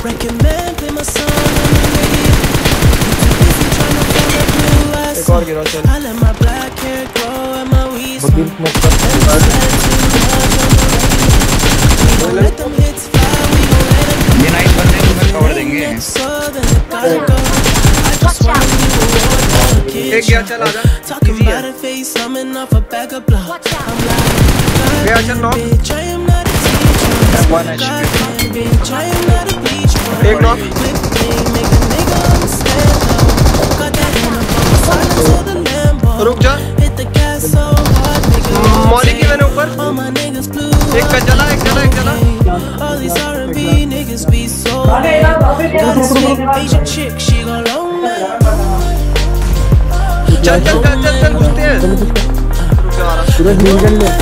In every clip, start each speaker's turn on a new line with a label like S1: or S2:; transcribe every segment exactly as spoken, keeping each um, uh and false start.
S1: Recommend play my song on the radio. Busy trying to find a blue ass
S2: एक और गिरा चल।
S1: I let my black hair grow and my weed
S3: बगीर
S1: smoke.
S3: Smoke कर
S1: We gon' let them hits fly, we gon' let them
S4: ये nice बंदे हैं, तुम्हें कवर देंगे।
S1: so then it gotta go. I just wanna leave a road for the kids.
S2: एक गया चल आजा।
S1: Talking
S2: Easy है।
S1: about a face, coming off a back of blow. I'm like,
S2: गया चल knock.
S1: bitch, I am not a teacher.
S4: One H P।
S1: Bitch, I am not a bleacher.
S2: एक knock.
S1: Quick thing, make a nigga understand though. Got that in the phone, silence of the Lambo.
S2: रुक जा।
S1: Hit the gas so hard, make it
S2: मौली की मैंने ऊपर।
S1: all my niggas blue.
S2: एक का जला, एक जला, एक जला।
S1: All these R and B niggas be so lame. Got a sweet Asian chick, she gon' loan me.
S2: चल चल चल चल चल घुसते हैं। रुक जा आ रहा।
S3: सूरज नील कर ले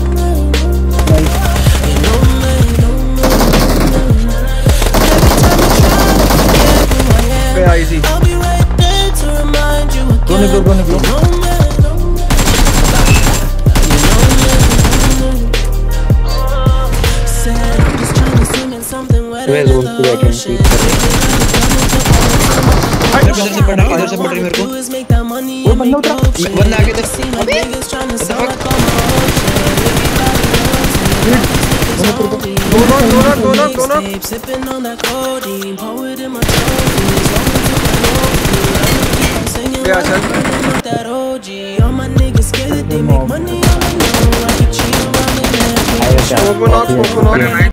S2: गया easy.
S1: I'll be right there to remind you
S3: दो निकलो दो
S1: again.
S3: निकलो
S1: Said I'm just trying to swim in something wetter
S3: मैं
S1: than
S3: जोन पे
S1: the
S3: बैठे
S1: ocean.
S4: इधर से पड़ रही, इधर से पड़ रही मेरे को।
S1: Do is make that money
S3: वो
S1: and
S3: बंदा
S1: make
S3: उधर
S1: dope shit.
S4: बंदा आगे देख।
S1: See my niggas tryna
S4: the
S1: sound
S4: fuck?
S1: like I'm a ocean.
S2: दोनों दोनों दोनों दोनों।
S1: Mixtape, sipping on that codeine, pour it in my trophies. Rolling to my low, I'm singing
S2: गया
S1: like
S2: चल।
S1: I'm with that O G. All my niggas scared that they make money on my own. I keep cheating around and
S3: आया क्या
S2: cocoa knock, cocoa knock.